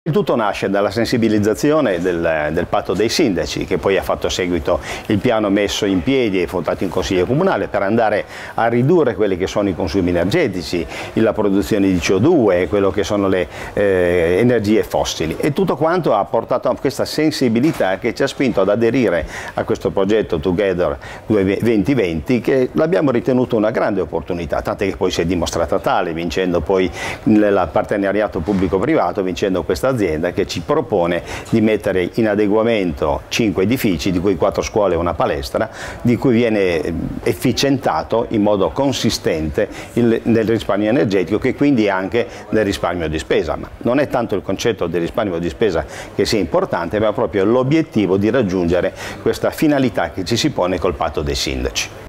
Il tutto nasce dalla sensibilizzazione del patto dei sindaci, che poi ha fatto seguito il piano messo in piedi e votato in Consiglio Comunale per andare a ridurre quelli che sono i consumi energetici, la produzione di CO2, quello che sono le energie fossili, e tutto quanto ha portato a questa sensibilità che ci ha spinto ad aderire a questo progetto Together 2020, che l'abbiamo ritenuto una grande opportunità, tant'è che poi si è dimostrata tale, vincendo poi nel partenariato pubblico-privato, vincendo questa azienda che ci propone di mettere in adeguamento 5 edifici, di cui 4 scuole e una palestra, di cui viene efficientato in modo consistente nel risparmio energetico, che quindi è anche nel risparmio di spesa. Ma non è tanto il concetto del risparmio di spesa che sia importante, ma proprio l'obiettivo di raggiungere questa finalità che ci si pone col patto dei sindaci.